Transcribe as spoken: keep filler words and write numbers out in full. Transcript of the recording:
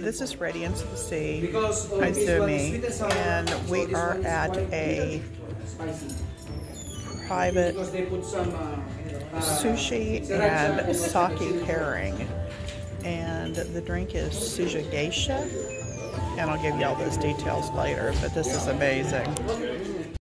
This is Radiance of the Sea, Izumi, and we are at a private sushi and sake pairing, and the drink is Sushi Geisha, and I'll give you all those details later, but this is amazing.